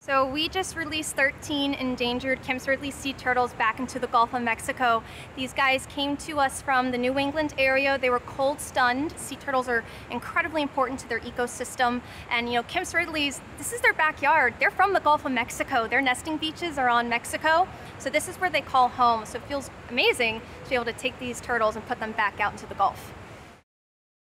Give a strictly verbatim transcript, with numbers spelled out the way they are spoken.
So we just released thirteen endangered Kemp's ridley sea turtles back into the Gulf of Mexico. These guys came to us from the New England area. They were cold stunned. Sea turtles are incredibly important to their ecosystem. And you know, Kemp's ridleys, this is their backyard. They're from the Gulf of Mexico. Their nesting beaches are on Mexico. So this is where they call home. So it feels amazing to be able to take these turtles and put them back out into the Gulf.